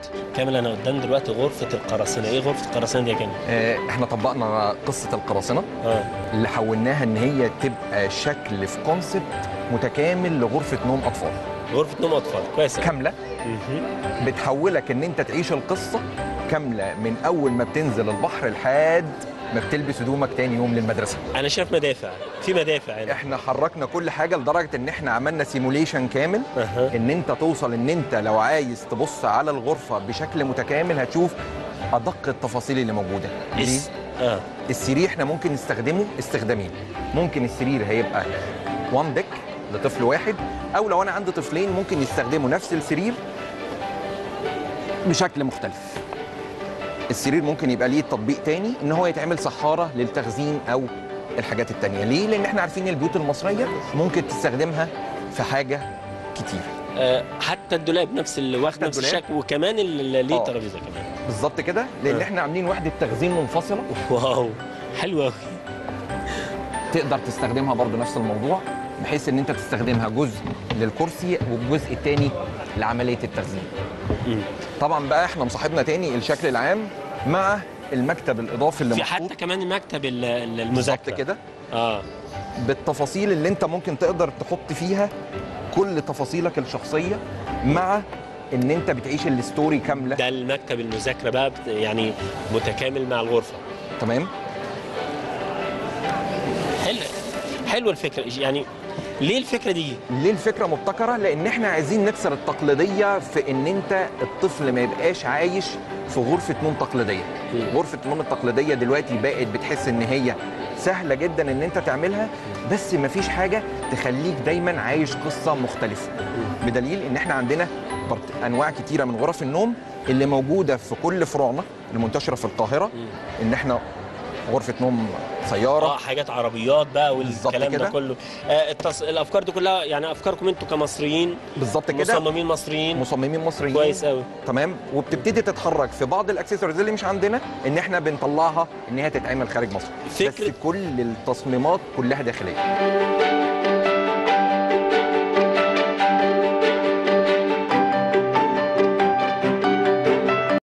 كامل انا قدام دلوقتي غرفه القراصنه. ايه غرفه القراصنه دي يا كامل؟ احنا طبقنا قصه القراصنه اللي حولناها ان هي تبقى شكل في كونسبت متكامل لغرفه نوم اطفال. غرفه نوم اطفال كويس كامله. بتحولك ان انت تعيش القصه كامله من اول ما بتنزل البحر لحد ما بتلبس هدومك تاني يوم للمدرسه. انا شايف مدافع، في مدافع هنا. احنا حركنا كل حاجه لدرجه ان احنا عملنا سيموليشن كامل. ان انت توصل ان انت لو عايز تبص على الغرفه بشكل متكامل هتشوف ادق التفاصيل اللي موجوده. ليه؟ السرير احنا ممكن نستخدمه استخدامين. ممكن السرير هيبقى وان ديك لطفل واحد، او لو انا عندي طفلين ممكن يستخدموا نفس السرير بشكل مختلف. السرير ممكن يبقى ليه تطبيق تاني ان هو يتعمل صحاره للتخزين او الحاجات التانيه. ليه؟ لان احنا عارفين البيوت المصريه ممكن تستخدمها في حاجه كتير. حتى الدولاب نفس اللي واخد نفس الشكل، وكمان اللي ليه ترابيزه كمان. بالظبط كده، لان احنا عاملين وحده تخزين منفصله. واو حلوه قوي. تقدر تستخدمها برضو نفس الموضوع، بحيث ان انت تستخدمها جزء للكرسي والجزء الثاني لعمليه التخزين. طبعا بقى احنا مصاحبنا تاني الشكل العام مع المكتب الاضافي اللي في محطوط. حتى كمان المكتب المذاكره بالظبط كده. بالتفاصيل اللي انت ممكن تقدر تحط فيها كل تفاصيلك الشخصيه، مع ان انت بتعيش الستوري كامله. ده المكتب المذاكره بقى يعني متكامل مع الغرفه. تمام. حلوه الفكره. يعني ليه الفكره دي؟ ليه الفكره مبتكره؟ لان احنا عايزين نكسر التقليديه في ان انت الطفل ما يبقاش عايش في غرفه نوم تقليديه. غرفه النوم التقليديه دلوقتي بقت بتحس ان هي سهله جدا ان انت تعملها، بس ما فيش حاجه تخليك دايما عايش قصه مختلفه. بدليل ان احنا عندنا انواع كتيره من غرف النوم اللي موجوده في كل فروعنا المنتشره في القاهره. ان احنا غرفه نوم سياره، حاجات عربيات بقى والكلام ده كله. الافكار دي كلها يعني افكاركم انتوا كمصريين. بالظبط كده. مصممين مصريين. مصممين مصريين كويس قوي. تمام. وبتبتدي تتحرك في بعض الاكسسوارز اللي مش عندنا ان احنا بنطلعها ان هي تتعمل خارج مصر. بس كل التصميمات كلها داخليه.